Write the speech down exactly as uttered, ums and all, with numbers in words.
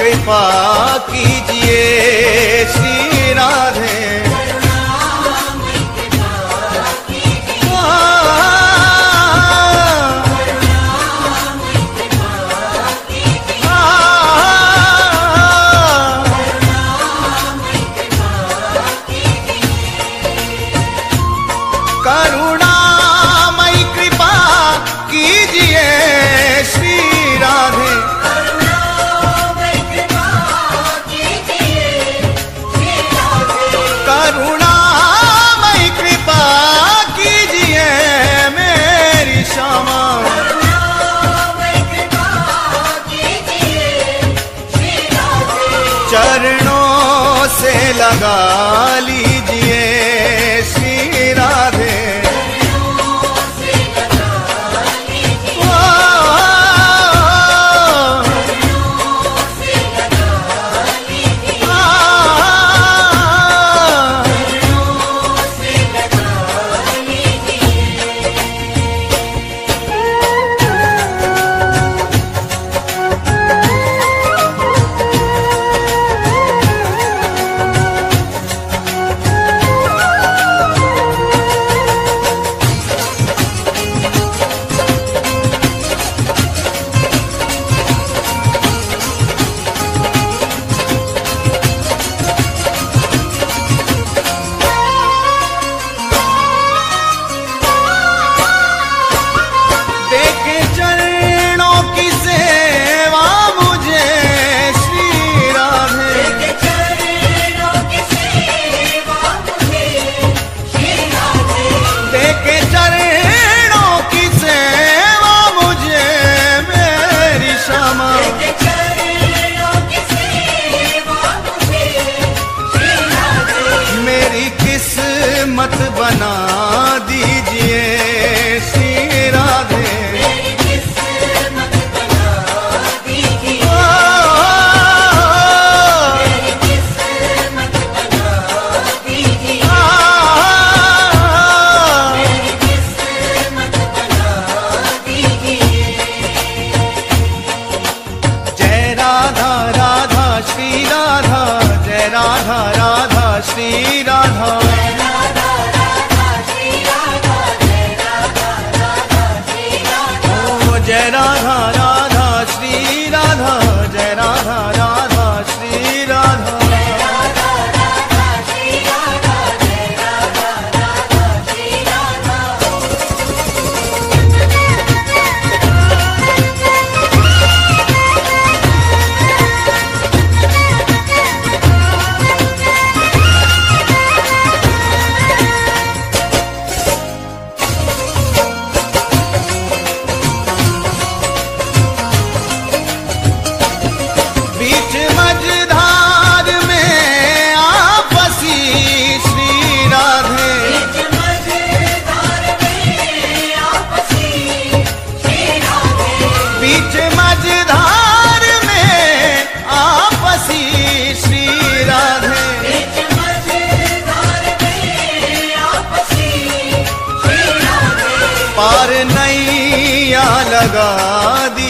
कृपा कीजिए श्री राधे। करुणामयी कृपा कीजिए श्री राधे। करुणामयी कृपा कीजिए मेरी श्यामा। चरणों से लगा लीजिए श्री राधे। मत बना दीजिए श्री राधे। जय राधा राधा श्री राधा, जय राधा राधा श्री राधा। जय राधा राधा श्री राधा, जय राधा राधा श्री राधा। बीच मझधार में आपसी श्री राधे। पार नैया लगा दी